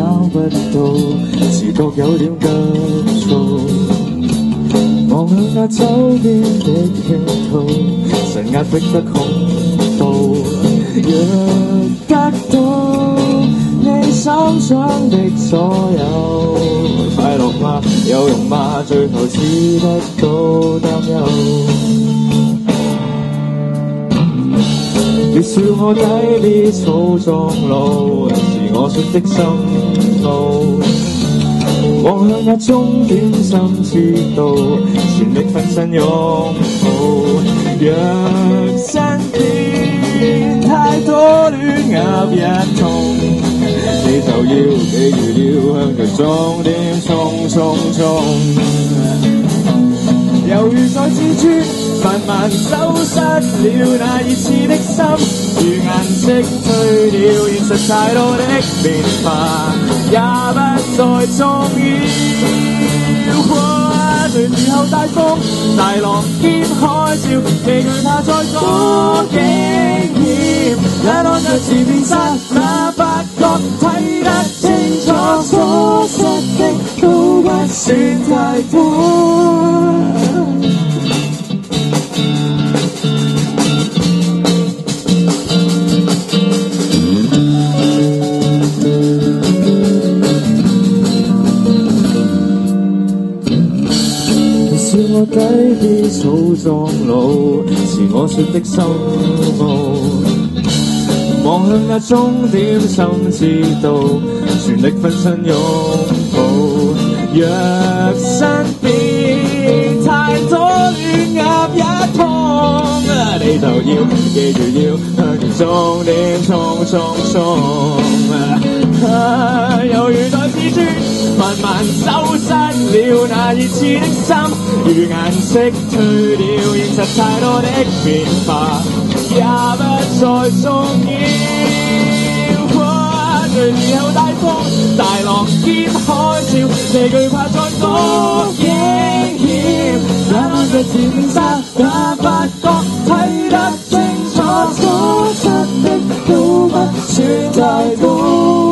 找不到，自覺有點急躁。望向那周邊的傾吐，神壓迫得恐怖。若得到你心想的所有，快樂嗎？有用嗎？最後只得到擔憂。別笑我低 B 草撞路，是我說的深奧。望向那終點心知道，全力分身擁抱。若身邊太多亂鴨一通，你就要記住了向着終點衝衝衝。猶如在蜘蛛慢慢走失了那熱熾的心，如顏色退了，現實太多的變化，也不再重要。隨時候大風大浪兼海嘯，未懼怕再多驚險，也看着前面剎那發覺睇得清楚，所失的都不算太多。是我低 B 草撞路，是我說的深奧。望向那終點心知道，全力分身擁抱。若身邊太多亂鴨一通，你就要記住要向着終點衝衝衝。猶如在蜘蛛慢慢走失了那熱熾的心，如顏色退了，現實太多的變化，也不再重要。隨時候大風大浪兼海嘯，未懼怕再多驚險，也看着前面剎那發覺睇得清楚，所失的都不算太多。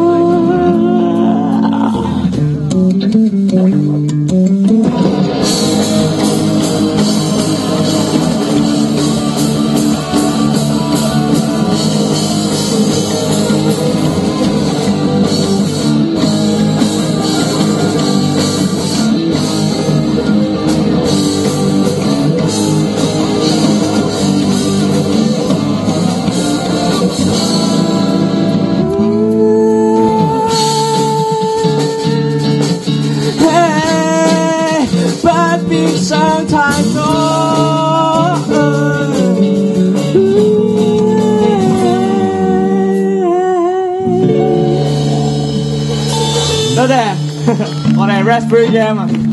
不必想太多，多謝我哋係 Raspberry Jam 啊！